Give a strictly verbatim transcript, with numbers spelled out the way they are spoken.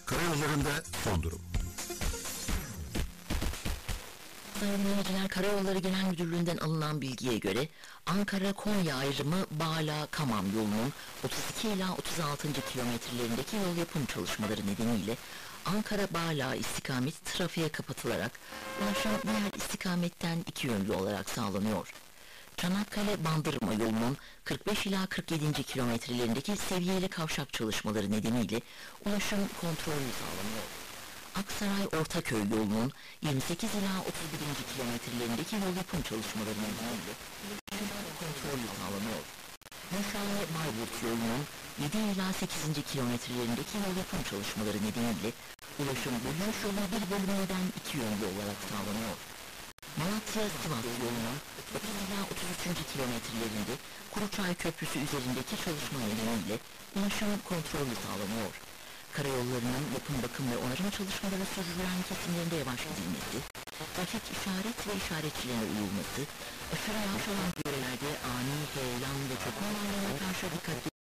Karayollarında son durum. Sayın dinleyiciler, Karayolları Genel Müdürlüğü'nden alınan bilgiye göre Ankara-Konya ayrımı Bağla-Kamam yolunun otuz iki ila otuz altıncı kilometrelerindeki yol yapım çalışmaları nedeniyle Ankara-Bağla istikamet trafiğe kapatılarak ulaşım diğer istikametten iki yönlü olarak sağlanıyor. Çanakkale-Bandırma yolunun kırk beş ila kırk yedinci kilometrelerindeki seviyeli kavşak çalışmaları nedeniyle ulaşım kontrollü sağlanıyor. Aksaray-Ortaköy yolunun yirmi sekiz ila otuz birinci kilometrelerindeki yol yapım çalışmaları nedeniyle ulaşım kontrollü sağlanıyor. Meşale-Bayburt yolunun yedi ila sekizinci kilometrelerindeki yol yapım çalışmaları nedeniyle ulaşım yürüyüş yolu bir bölümünden iki yönlü olarak sağlanıyor. Malatya-Sivas yolunun otuz ila otuz üçüncü kilometrelerinde Kuruçay Köprüsü üzerindeki çalışma nedeniyle ulaşım kontrollü sağlanıyor. Karayollarının yapım, bakım ve onarım çalışmaları sürdürülen kesimlerinde yavaş gidilmesi, trafik işaret ve işaretçilerine uyulması, aşırı yağış olan bölgelerde ani, heyelan ve çökme olaylarına karşı dikkatli